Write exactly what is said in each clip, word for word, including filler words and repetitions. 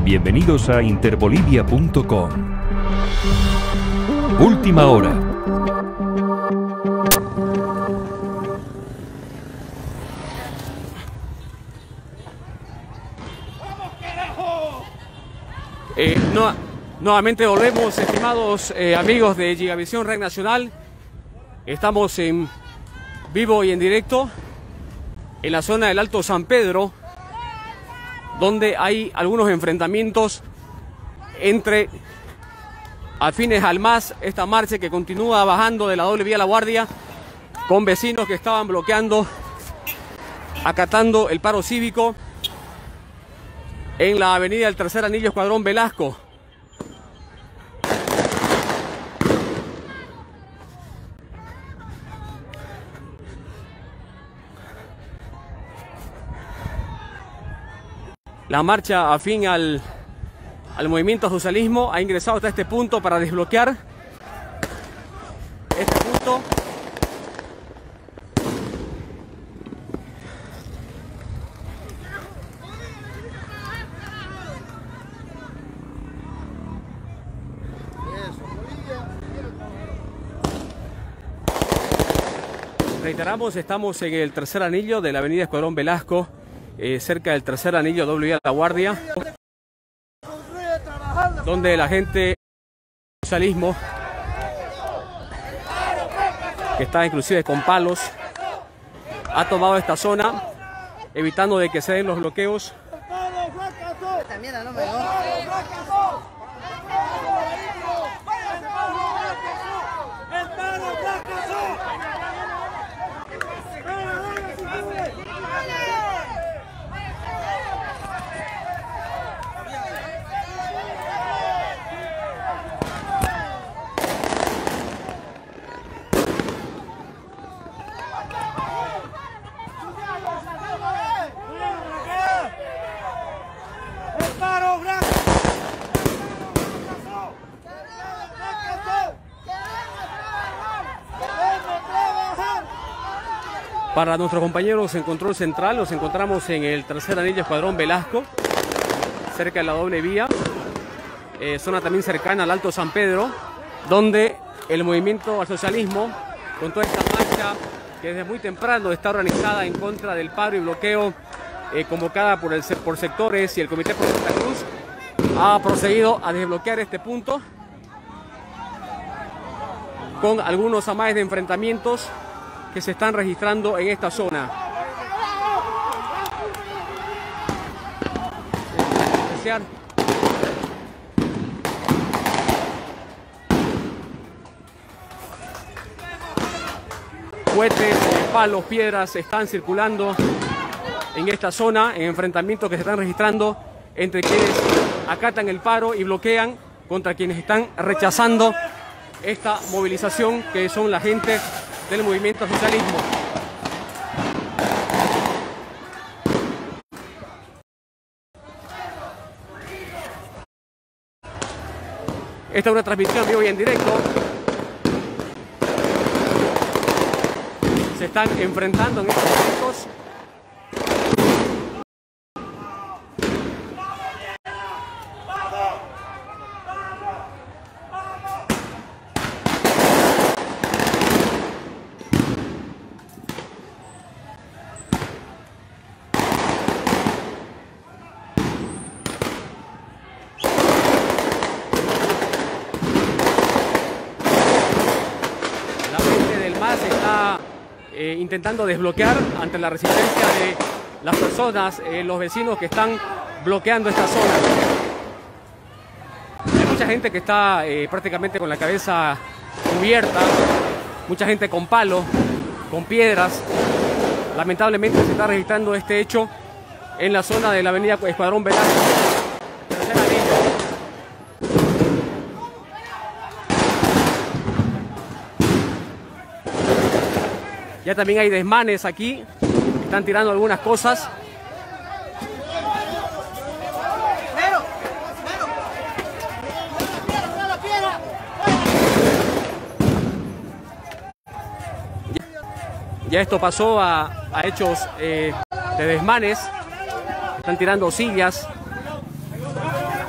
Bienvenidos a interbolivia punto com. Última hora. Eh, no, nuevamente volvemos, estimados eh, amigos de Gigavisión Red Nacional. Estamos en vivo y en directo en la zona del Alto San Pedro, donde hay algunos enfrentamientos entre afines al M A S, esta marcha que continúa bajando de la doble vía La Guardia, con vecinos que estaban bloqueando, acatando el paro cívico en la avenida del Tercer Anillo Escuadrón Velasco. La marcha afín al, al movimiento socialismo ha ingresado hasta este punto para desbloquear este punto. Reiteramos, estamos en el tercer anillo de la avenida Escuadrón Velasco, eh, cerca del tercer anillo doble vía La Guardia, donde la gente del socialismo, que está inclusive con palos, ha tomado esta zona, evitando de que se den los bloqueos. Para nuestros compañeros en control central, nos encontramos en el tercer anillo Escuadrón Velasco, cerca de la doble vía, eh, zona también cercana al Alto San Pedro, donde el movimiento al socialismo, con toda esta marcha que desde muy temprano está organizada en contra del paro y bloqueo eh, convocada por, el, por sectores y el Comité por Santa Cruz, ha procedido a desbloquear este punto con algunos amagues de enfrentamientos que se están registrando en esta zona. Cohetes, palos, piedras están circulando en esta zona, en enfrentamientos que se están registrando entre quienes acatan el paro y bloquean contra quienes están rechazando esta movilización, que son la gente del movimiento socialismo. Esta es una transmisión vivo y en directo. Se están enfrentando en estos momentos. Eh, intentando desbloquear ante la resistencia de las personas, eh, los vecinos que están bloqueando esta zona. Hay mucha gente que está eh, prácticamente con la cabeza cubierta, mucha gente con palo, con piedras. Lamentablemente se está registrando este hecho en la zona de la avenida Escuadrón Velasco. Ya también hay desmanes aquí, están tirando algunas cosas. Ya esto pasó a, a hechos eh, de desmanes. Están tirando sillas.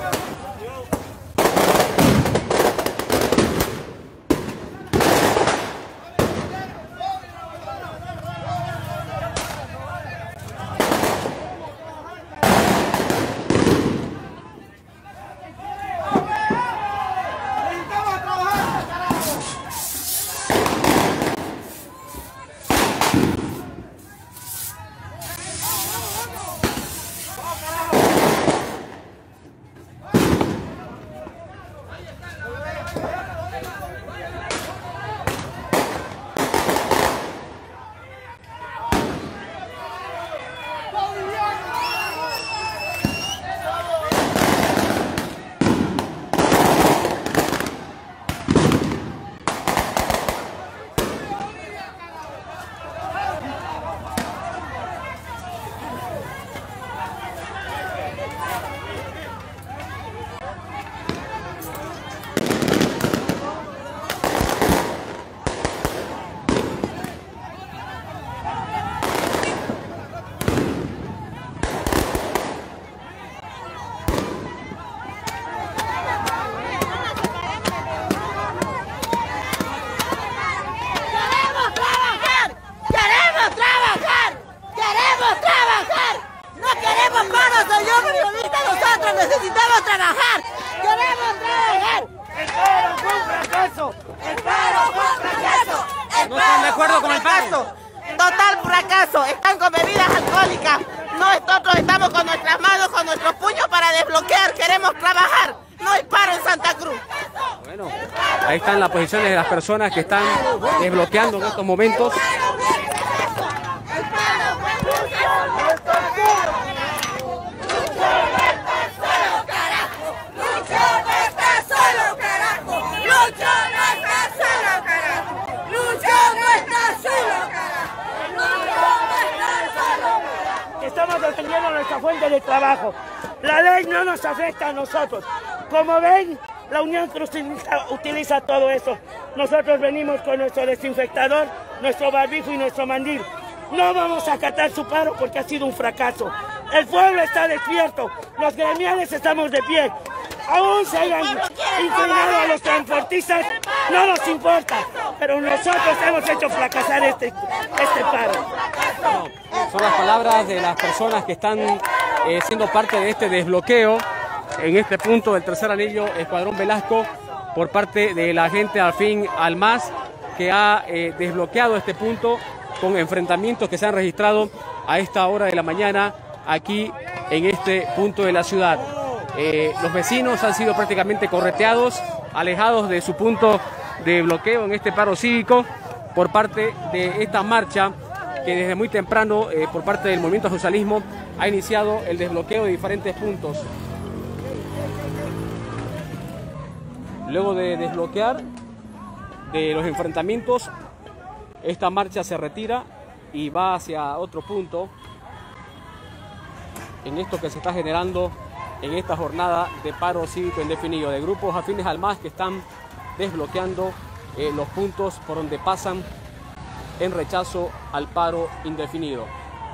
eso, están con bebidas alcohólicas. Nosotros estamos con nuestras manos, con nuestros puños para desbloquear, queremos trabajar. No hay paro en Santa Cruz. Bueno, ahí están las posiciones de las personas que están desbloqueando en estos momentos. Estamos defendiendo nuestra fuente de trabajo. La ley no nos afecta a nosotros. Como ven, la Unión Cruzista utiliza todo eso. Nosotros venimos con nuestro desinfectador, nuestro barbijo y nuestro mandil. No vamos a acatar su paro porque ha sido un fracaso. El pueblo está despierto, los gremiales estamos de pie. Aún se hayan inclinado a los transportistas, no nos importa, pero nosotros hemos hecho fracasar este, este paro. No, son las palabras de las personas que están eh, siendo parte de este desbloqueo en este punto del tercer anillo Escuadrón Velasco por parte de la gente afín al M A S, que ha eh, desbloqueado este punto con enfrentamientos que se han registrado a esta hora de la mañana aquí en este punto de la ciudad. Eh, los vecinos han sido prácticamente correteados, alejados de su punto de bloqueo en este paro cívico por parte de esta marcha que desde muy temprano eh, por parte del Movimiento Socialismo ha iniciado el desbloqueo de diferentes puntos. Luego de desbloquear de los enfrentamientos, esta marcha se retira y va hacia otro punto en esto que se está generando en esta jornada de paro cívico indefinido, de grupos afines al M A S que están desbloqueando eh, los puntos por donde pasan en rechazo al paro indefinido.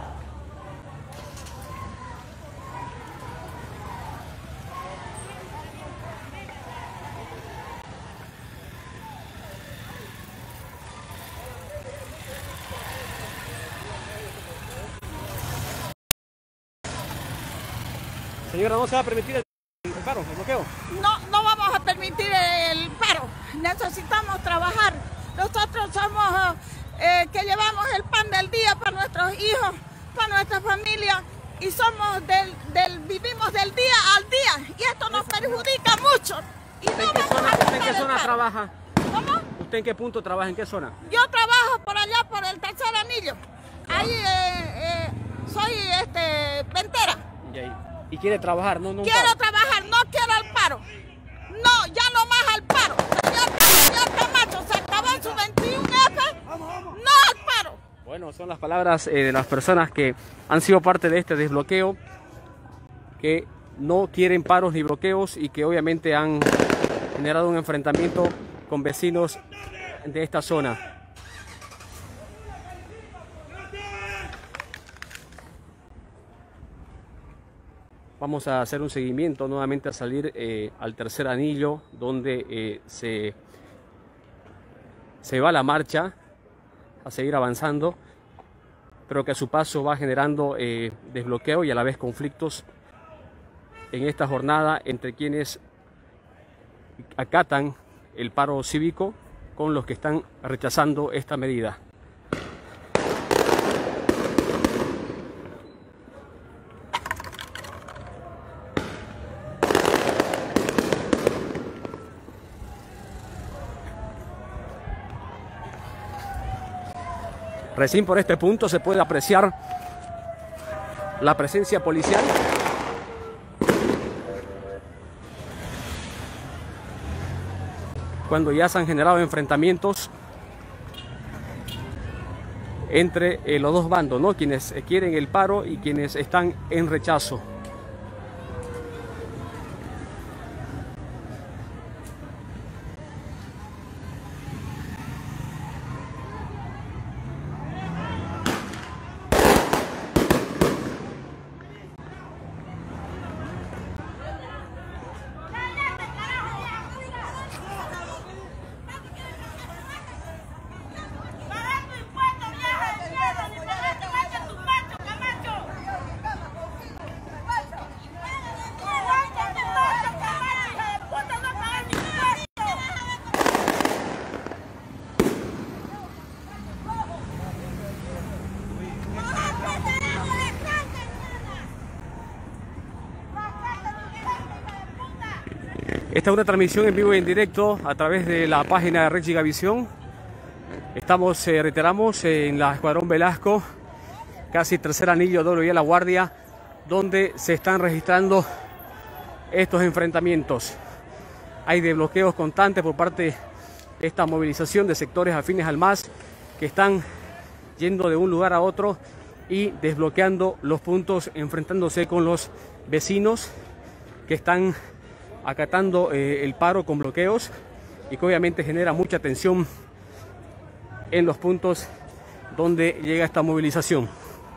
Señora, ¿no se va a permitir el, el paro, el bloqueo? No, no vamos a permitir el paro. Necesitamos trabajar. Nosotros somos eh, que llevamos el pan del día para nuestros hijos, para nuestra familia, y somos del, del vivimos del día al día, y esto nos perjudica mucho. Y ¿Usted, no en qué zona, ¿usted en qué zona trabaja? ¿Cómo? ¿Usted en qué punto trabaja? ¿En qué zona? Yo trabajo por allá, por el tercer anillo. Ahí eh, eh, soy este, ventera. Y, ahí. ¿Y quiere trabajar? No, no quiero paro. trabajar, no quiero el paro. No, ya no más al paro. Señor, señor Camacho, se acabó su veintiuno F. No al paro. Bueno, son las palabras eh, de las personas que han sido parte de este desbloqueo, que no quieren paros ni bloqueos y que obviamente han generado un enfrentamiento con vecinos de esta zona. Vamos a hacer un seguimiento nuevamente a salir eh, al tercer anillo, donde eh, se, se va la marcha a seguir avanzando, pero que a su paso va generando eh, desbloqueo y a la vez conflictos en esta jornada entre quienes acatan el paro cívico con los que están rechazando esta medida. Recién por este punto se puede apreciar la presencia policial. Cuando ya se han generado enfrentamientos entre eh, los dos bandos, ¿no? Quienes quieren el paro y quienes están en rechazo. Esta es una transmisión en vivo y en directo a través de la página de Red Gigavisión. Estamos, eh, reiteramos, en la Escuadrón Velasco, casi tercer anillo, doble vía La Guardia, donde se están registrando estos enfrentamientos. Hay desbloqueos constantes por parte de esta movilización de sectores afines al M A S que están yendo de un lugar a otro y desbloqueando los puntos, enfrentándose con los vecinos que están acatando eh, el paro con bloqueos, y que obviamente genera mucha tensión en los puntos donde llega esta movilización.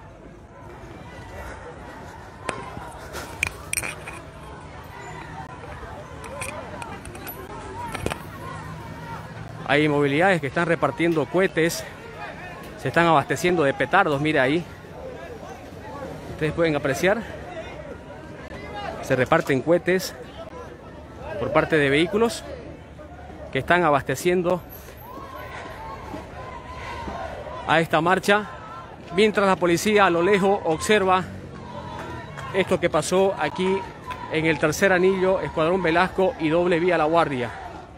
Hay movilidades que están repartiendo cohetes, se están abasteciendo de petardos, mire ahí. Ustedes pueden apreciar, se reparten cohetes por parte de vehículos que están abasteciendo a esta marcha, mientras la policía a lo lejos observa esto que pasó aquí en el tercer anillo, Escuadrón Velasco y doble vía La Guardia.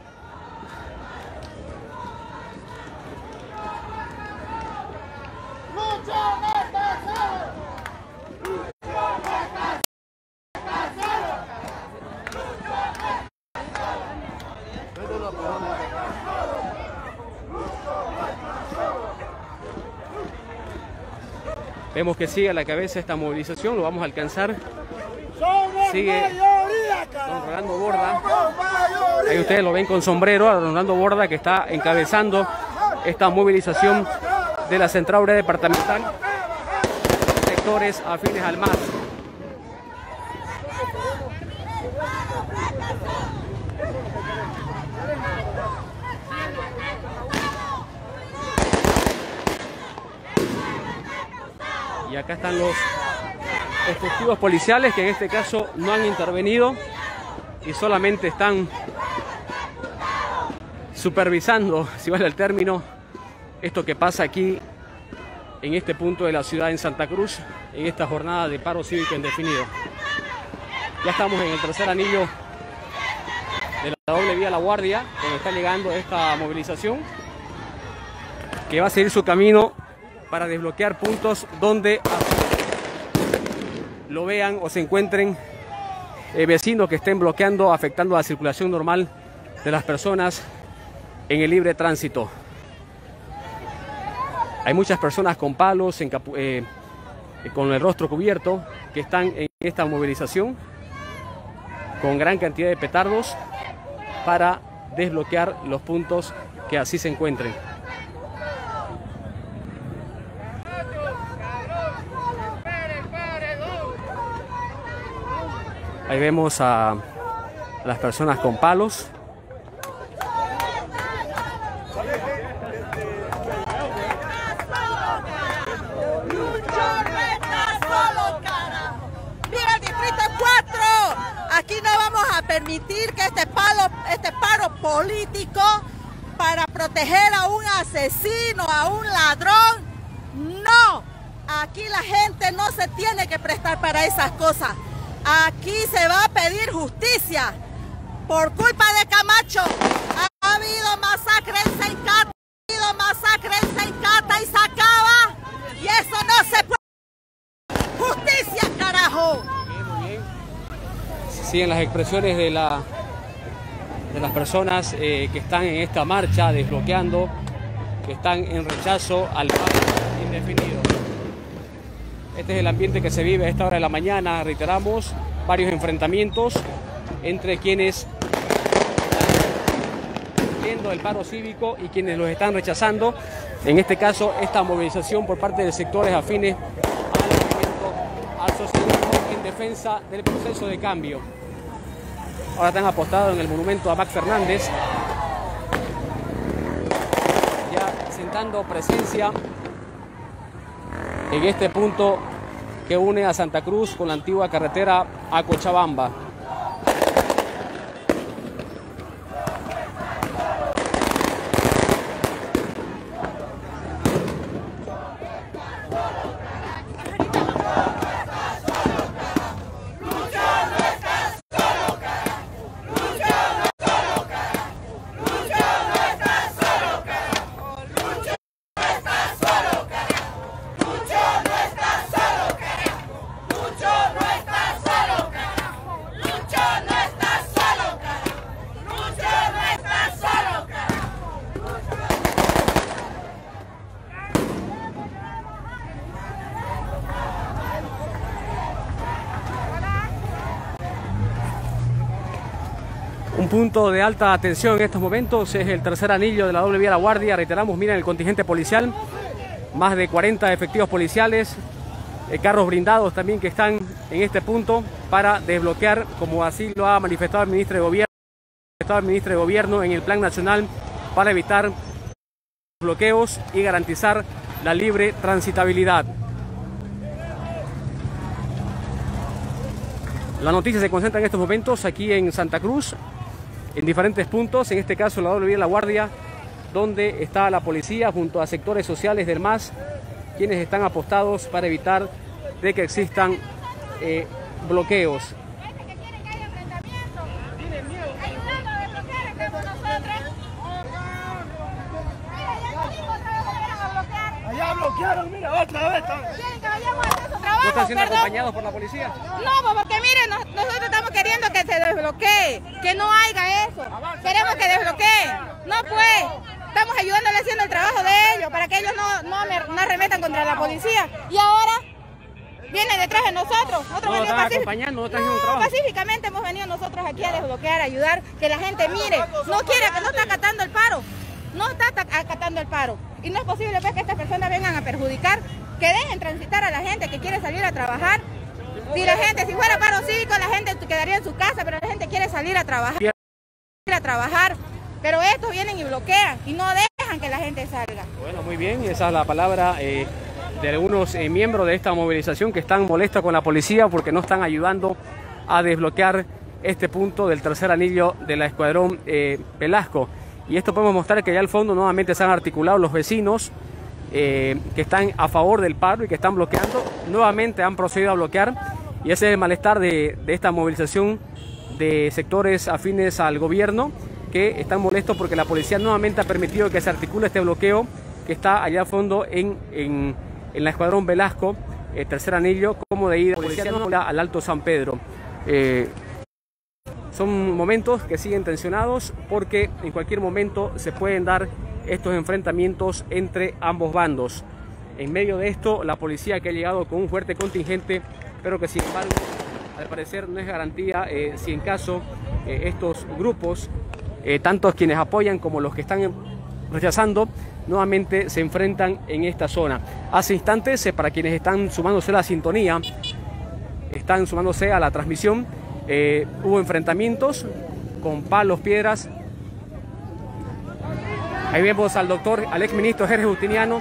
Vemos que sigue a la cabeza esta movilización, lo vamos a alcanzar. Sigue don Rolando Borda. Ahí ustedes lo ven con sombrero, a don Rolando Borda, que está encabezando esta movilización de la Central Obrera Departamental, sectores afines al M A S. Y acá están los efectivos policiales que en este caso no han intervenido y solamente están supervisando, si vale el término, esto que pasa aquí en este punto de la ciudad, en Santa Cruz, en esta jornada de paro cívico indefinido. Ya estamos en el tercer anillo de la doble vía La Guardia, donde está llegando esta movilización, que va a seguir su camino para desbloquear puntos donde lo vean o se encuentren eh, vecinos que estén bloqueando, afectando la circulación normal de las personas en el libre tránsito. Hay muchas personas con palos, eh, con el rostro cubierto, que están en esta movilización con gran cantidad de petardos para desbloquear los puntos que así se encuentren. Ahí vemos a las personas con palos. Mira el distrito cuatro, aquí no vamos a permitir que este paro, este paro político para proteger a un asesino, a un ladrón, no. Aquí la gente no se tiene que prestar para esas cosas. Aquí se va a pedir justicia. Por culpa de Camacho ha habido masacre en Sencata, ha habido masacre en Sencata y Sacaba, y eso no se puede. Justicia, carajo. Muy bien. Siguen las expresiones de, la, de las personas eh, que están en esta marcha desbloqueando, que están en rechazo al paro indefinido. Este es el ambiente que se vive a esta hora de la mañana. Reiteramos, varios enfrentamientos entre quienes están viendo el paro cívico y quienes los están rechazando. En este caso, esta movilización por parte de sectores afines al movimiento, al socialismo, en defensa del proceso de cambio. Ahora están apostados en el monumento a Max Fernández, ya sentando presencia en este punto que une a Santa Cruz con la antigua carretera a Cochabamba. Lucha punto de alta atención en estos momentos es el tercer anillo de la doble vía La Guardia. Reiteramos, miren el contingente policial, más de cuarenta efectivos policiales, eh, carros blindados también que están en este punto para desbloquear, como así lo ha manifestado el ministro de Gobierno, el ministro de Gobierno en el Plan Nacional para evitar bloqueos y garantizar la libre transitabilidad. La noticia se concentra en estos momentos aquí en Santa Cruz, en diferentes puntos, en este caso la doble vía La Guardia, donde está la policía junto a sectores sociales del M A S, quienes están apostados para evitar de que existan eh, bloqueos. Allá bloquearon, mira, otra vez. ¿Quieren que vayamos a hacer su trabajo? ¿No están siendo Perdón. acompañados por la policía? No, porque miren, nos- nosotros estamos queriendo que se desbloquee, que no haya eso. Queremos que desbloquee. No pues, estamos ayudándole haciendo el trabajo de ellos para que ellos no, no, me- no arremetan contra la policía. Y ahora vienen detrás de nosotros. Nosotros No, venimos están pacífic- acompañando, no están haciendo un trabajo. pacíficamente hemos venido nosotros aquí a desbloquear, a ayudar, que la gente mire. No quiere, que no está acatando el paro. No está ata- acatando el paro. Y no es posible pues, que estas personas vengan a perjudicar, que dejen transitar a la gente que quiere salir a trabajar. Si la gente, si fuera paro cívico, la gente quedaría en su casa, pero la gente quiere salir a trabajar. Ir a trabajar. Pero estos vienen y bloquean y no dejan que la gente salga. Bueno, muy bien, esa es la palabra eh, de algunos eh, miembros de esta movilización que están molestos con la policía porque no están ayudando a desbloquear este punto del tercer anillo de la Escuadrón eh, Velasco. Y esto podemos mostrar que allá al fondo nuevamente se han articulado los vecinos eh, que están a favor del paro y que están bloqueando. Nuevamente han procedido a bloquear y ese es el malestar de, de esta movilización de sectores afines al gobierno, que están molestos porque la policía nuevamente ha permitido que se articule este bloqueo que está allá al fondo en, en, en la Escuadrón Velasco, el tercer anillo, como de ida policía no habla al Alto San Pedro. Eh, son momentos que siguen tensionados porque en cualquier momento se pueden dar estos enfrentamientos entre ambos bandos. En medio de esto, la policía que ha llegado con un fuerte contingente, pero que sin embargo, al parecer no es garantía eh, si en caso eh, estos grupos, eh, tanto quienes apoyan como los que están rechazando, nuevamente se enfrentan en esta zona. Hace instantes, eh, para quienes están sumándose a la sintonía, están sumándose a la transmisión, eh, hubo enfrentamientos con palos, piedras. Ahí vemos al doctor, al exministro Jerez Justiniano,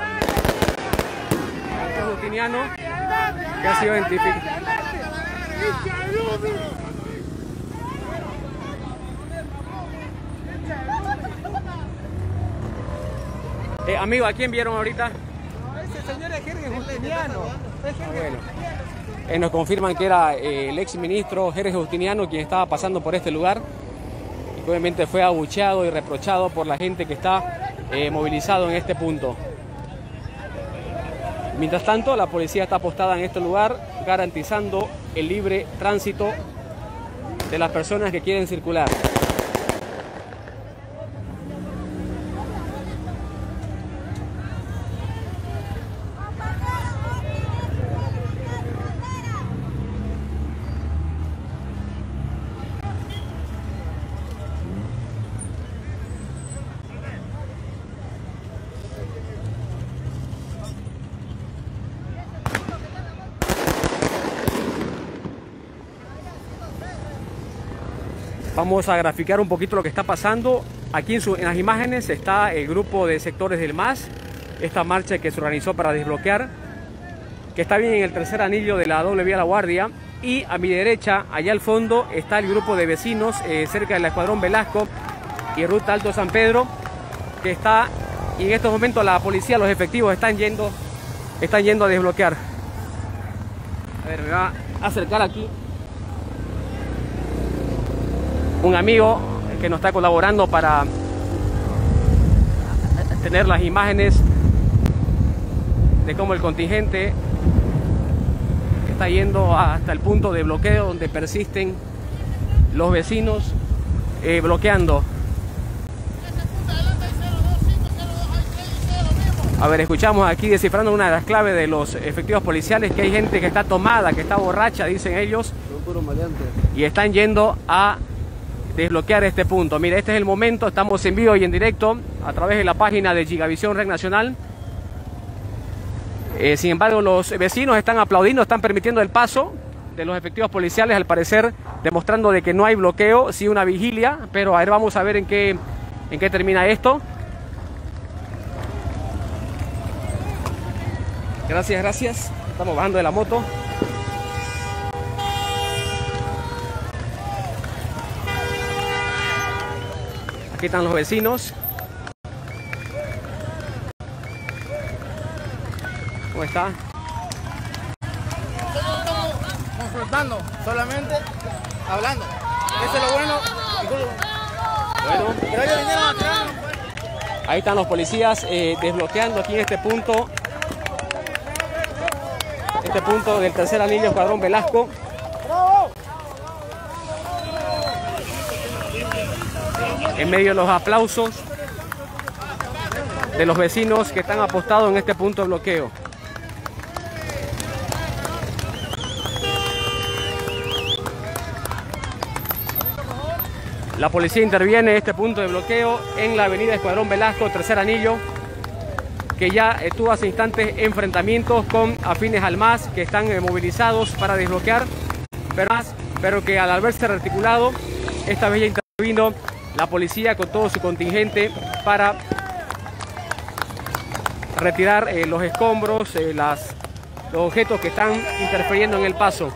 Jerez Justiniano, que ha sido identificado. Eh, amigo, ¿a quién vieron ahorita? Ese señor es Jerez Justiniano. Ah, bueno. Eh, nos confirman que era eh, el ex ministro Jerez Justiniano quien estaba pasando por este lugar y que obviamente fue abucheado y reprochado por la gente que está eh, movilizado en este punto. Mientras tanto, la policía está apostada en este lugar garantizando el libre tránsito de las personas que quieren circular. Vamos a graficar un poquito lo que está pasando. Aquí en, su, en las imágenes está el grupo de sectores del M A S, esta marcha que se organizó para desbloquear, que está bien en el tercer anillo de la doble vía La Guardia. Y a mi derecha, allá al fondo, está el grupo de vecinos eh, cerca del Escuadrón Velasco y Ruta Alto San Pedro, que está, y en estos momentos la policía, los efectivos están yendo, están yendo a desbloquear. A ver, me va a acercar aquí un amigo que nos está colaborando para tener las imágenes de cómo el contingente está yendo hasta el punto de bloqueo donde persisten los vecinos eh, bloqueando. A ver, escuchamos aquí descifrando una de las claves de los efectivos policiales que hay gente que está tomada, que está borracha, dicen ellos, y están yendo a desbloquear este punto. Mire, este es el momento, estamos en vivo y en directo a través de la página de Gigavisión Red Nacional. Eh, sin embargo, los vecinos están aplaudiendo, están permitiendo el paso de los efectivos policiales, al parecer demostrando de que no hay bloqueo, sí una vigilia, pero a ver, vamos a ver en qué, en qué termina esto. Gracias, gracias. Estamos bajando de la moto. Aquí están los vecinos. ¿Cómo está? Confrontando, solamente hablando. Eso es lo bueno. Bueno, Pero ellos vinieron a tirar. ahí están los policías eh, desbloqueando aquí en este punto. Este punto del tercer anillo Escuadrón Velasco. En medio de los aplausos de los vecinos que están apostados en este punto de bloqueo. La policía interviene en este punto de bloqueo en la avenida Escuadrón Velasco, tercer anillo, que ya tuvo hace instantes enfrentamientos con afines al M A S que están eh, movilizados para desbloquear, pero, más, pero que al verse rearticulado, esta vez ya intervino la policía con todo su contingente para retirar eh, los escombros, eh, las, los objetos que están interfiriendo en el paso.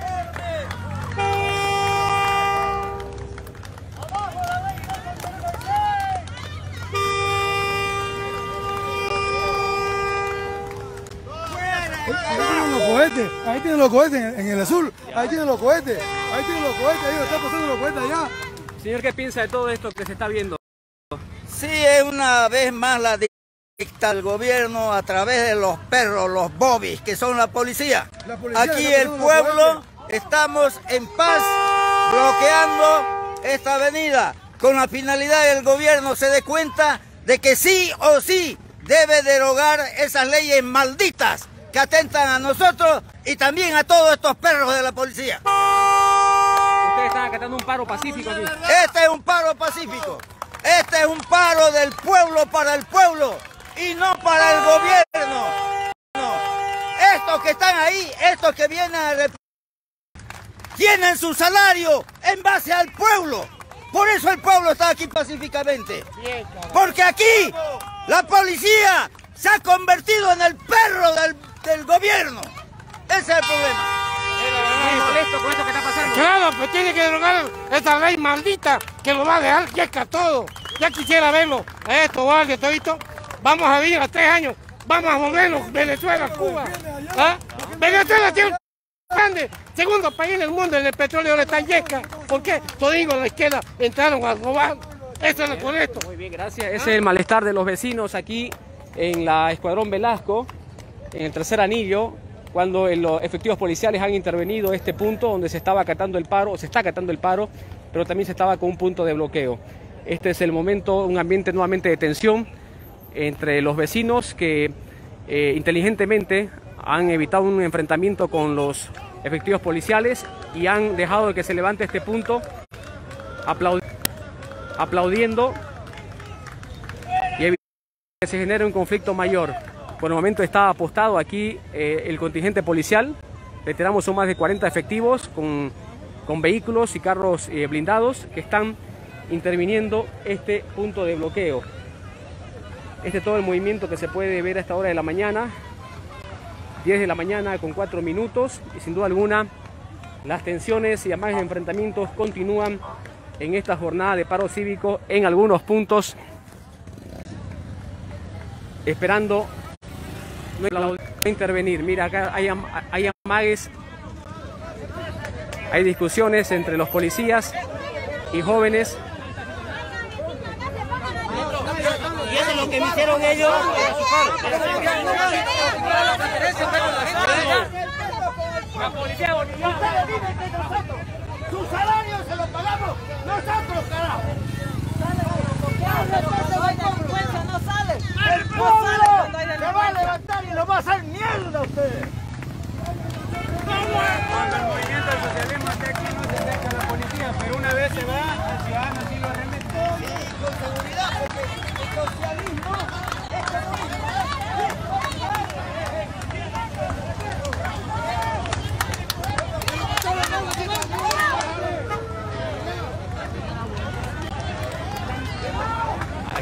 Ahí tienen los cohetes en, en el azul, ahí tienen los cohetes, ahí tienen los cohetes, ahí están pasando los cohetes allá. Señor, ¿qué piensa de todo esto que se está viendo? Sí, es una vez más la dicta del gobierno a través de los perros, los bobbies, que son la policía. La policía Aquí está el pasando pueblo los cohetes. estamos en paz bloqueando esta avenida con la finalidad del gobierno se dé cuenta de que sí o sí debe derogar esas leyes malditas que atentan a nosotros y también a todos estos perros de la policía. Ustedes están acatando un paro pacífico aquí. Este es un paro pacífico. Este es un paro del pueblo para el pueblo y no para el gobierno. No. Estos que están ahí, estos que vienen a rep... tienen su salario en base al pueblo. Por eso el pueblo está aquí pacíficamente. Porque aquí la policía se ha convertido en el perro del, del gobierno. Ese es el problema. ¿Estás molesto con esto que está pasando? Claro, pues tiene que derogar esa ley maldita que lo va a dejar yeca todo. Ya quisiera verlo. Esto vale, todito. Vamos a vivir a tres años. Vamos a volvernos Venezuela, Cuba. ¿Ah? Venezuela tiene un grande. Segundo país en el mundo en el petróleo ahora está en yeca. ¿Por qué? Todito la izquierda entraron a robar. Eso es lo correcto. Muy bien, gracias. Ese es el malestar de los vecinos aquí en la Escuadrón Velasco, en el tercer anillo, cuando los efectivos policiales han intervenido en este punto donde se estaba acatando el paro, o se está acatando el paro, pero también se estaba con un punto de bloqueo. Este es el momento, un ambiente nuevamente de tensión entre los vecinos que eh, inteligentemente han evitado un enfrentamiento con los efectivos policiales y han dejado que se levante este punto aplaudi aplaudiendo y evitando que se genere un conflicto mayor. Por el momento está apostado aquí eh, el contingente policial. Reiteramos, son más de cuarenta efectivos con, con vehículos y carros eh, blindados que están interviniendo este punto de bloqueo. Este es todo el movimiento que se puede ver a esta hora de la mañana, diez de la mañana con cuatro minutos, y sin duda alguna las tensiones y además enfrentamientos continúan en esta jornada de paro cívico en algunos puntos, esperando no intervenir. Mira, acá hay, hay amagues, hay discusiones entre los policías y jóvenes. Y eso es lo que me hicieron ellos. La policía boliviana. Su salario se lo pagamos nosotros, carajo. No sale. El pueblo se va a levantar y lo va a hacer mierda a ustedes. Cuando el movimiento del socialismo está aquí no se acerca a la policía, pero una vez se va,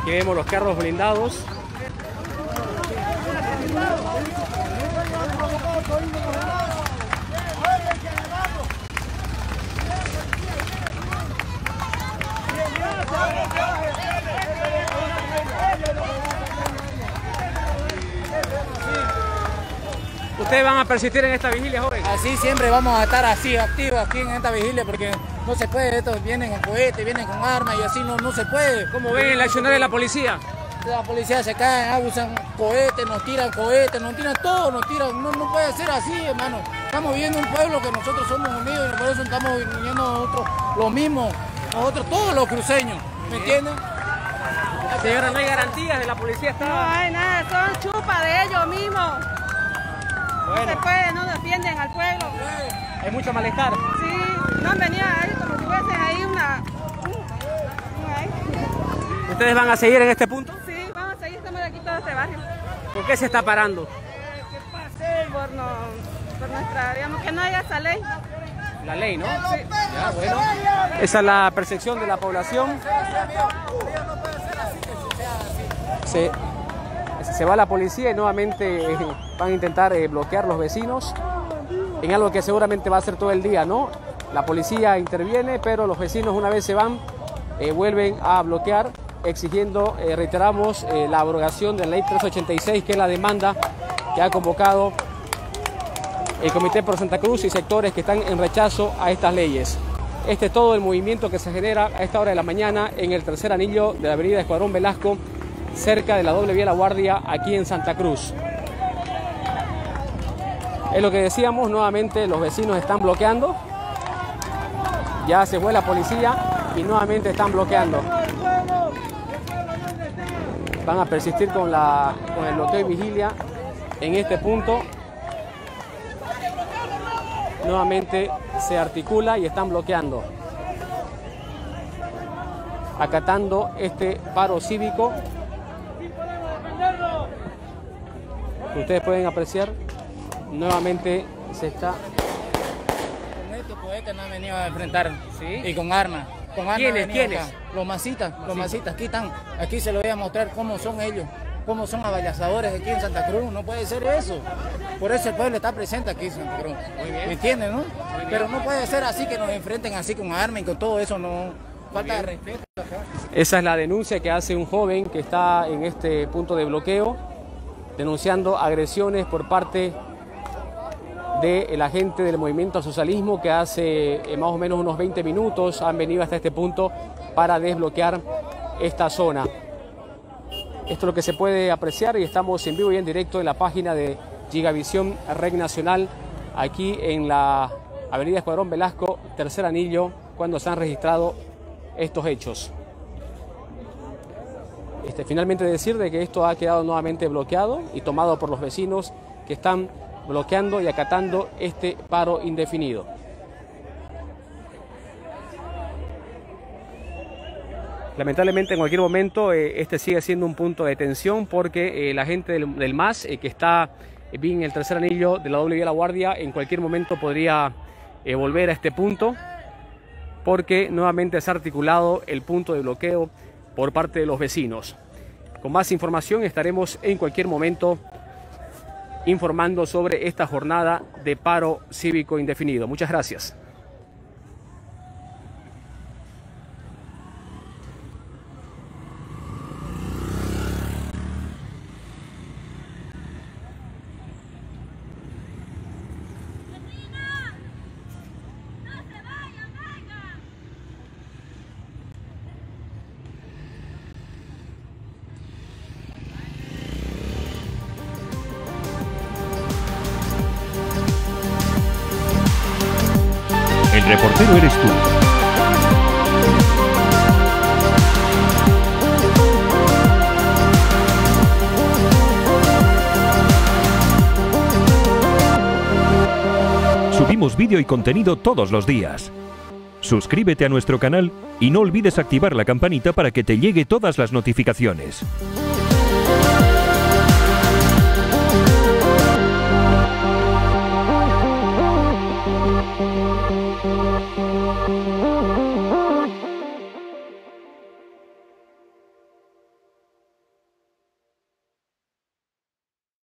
Aquí vemos los carros blindados. ¿Ustedes van a persistir en esta vigilia, joven? Así siempre vamos a estar así, activos aquí en esta vigilia, porque no se puede, estos vienen con cohetes, vienen con armas y así no, no se puede. ¿Cómo ven el accionar de la policía? La policía se cae, usan cohetes, nos tiran cohetes, nos tiran todo, nos tiran, no, no puede ser así, hermano. Estamos viviendo un pueblo que nosotros somos unidos y por eso estamos viviendo nosotros lo mismo, nosotros todos los cruceños, ¿me entienden? Señora, no hay garantías de la policía. Está... No hay nada, son chupas de ellos mismos. Bueno. No se puede, no defienden al pueblo. Hay mucho malestar. Sí, no han venido ahí como si fuesen ahí una... ¿Ustedes van a seguir en este punto? Sí, vamos a seguir, estamos aquí todo este barrio. ¿Por qué se está parando? Por, no, por nuestra, digamos, que no haya esa ley. La ley, ¿no? Sí. Ya, bueno. Esa es la percepción de la población. Se, se va la policía y nuevamente eh, van a intentar eh, bloquear los vecinos en algo que seguramente va a ser todo el día, ¿no? La policía interviene, pero los vecinos una vez se van, eh, vuelven a bloquear, exigiendo, eh, reiteramos, eh, la abrogación de la ley trescientos ochenta y seis, que es la demanda que ha convocado el Comité por Santa Cruz y sectores que están en rechazo a estas leyes. Este es todo el movimiento que se genera a esta hora de la mañana en el tercer anillo de la avenida Escuadrón Velasco, cerca de la doble vía La Guardia, aquí en Santa Cruz. Es lo que decíamos, nuevamente los vecinos están bloqueando. Ya se fue la policía y nuevamente están bloqueando. Van a persistir con, la, con el bloqueo y vigilia en este punto. Nuevamente se articula y están bloqueando, acatando este paro cívico que ustedes pueden apreciar. Nuevamente se está... Con estos cohetes no han venido a enfrentar, ¿sí? Y con armas. Con armas ¿Quiénes? ¿Quiénes? Acá. Los masitas, los masitas, aquí están. Aquí se lo voy a mostrar cómo son ellos, cómo son abayazadores aquí en Santa Cruz. No puede ser eso. Por eso el pueblo está presente aquí en Santa Cruz. ¿Me entienden, no? Pero no puede ser así, que nos enfrenten así con armas y con todo eso, no. Falta de respeto acá. Esa es la denuncia que hace un joven que está en este punto de bloqueo, denunciando agresiones por parte del agente del Movimiento al Socialismo, que hace eh, más o menos unos veinte minutos han venido hasta este punto para desbloquear esta zona. Esto es lo que se puede apreciar y estamos en vivo y en directo en la página de Gigavisión Red Nacional, aquí en la avenida Escuadrón Velasco, tercer anillo, cuando se han registrado estos hechos. Este, finalmente decir de que esto ha quedado nuevamente bloqueado y tomado por los vecinos que están bloqueando y acatando este paro indefinido. Lamentablemente en cualquier momento eh, este sigue siendo un punto de tensión, porque eh, la gente del, del M A S eh, que está eh, bien en el tercer anillo de la doble vía La Guardia en cualquier momento podría eh, volver a este punto, porque nuevamente se ha articulado el punto de bloqueo por parte de los vecinos. Con más información estaremos en cualquier momento informando sobre esta jornada de paro cívico indefinido. Muchas gracias. El reportero eres tú. Subimos vídeo y contenido todos los días. Suscríbete a nuestro canal y no olvides activar la campanita para que te llegue todas las notificaciones. Thank you.